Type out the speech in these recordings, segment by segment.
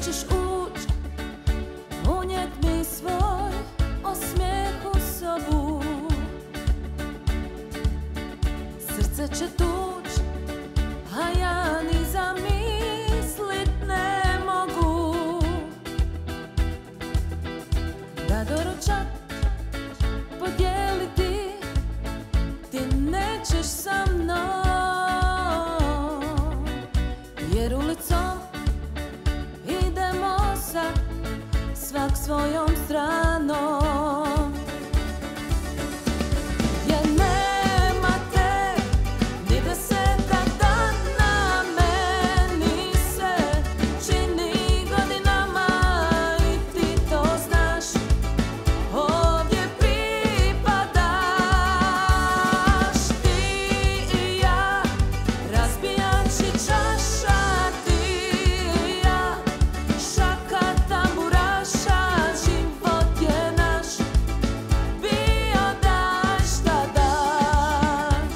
ćeš uć, unijet mi svoj osmijeh u sobu. Srce će tuć, a ja ni zamislit ne mogu da doručak podijeliti ti nećeš sa mnom, jer ulicom idemo sad svak svojom stranom. Jer nema te ni desetak dana, meni se čini godinama i ti to znaš. Ovdje pripadaš, ti i ja, razbijači čaša, ti i ja, šaka tamburaša, život je naš, bio daj šta daš.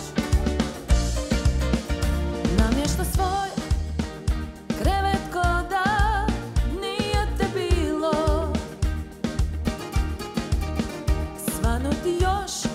Namješta svoj krevet ko da nije te bilo, svanuti još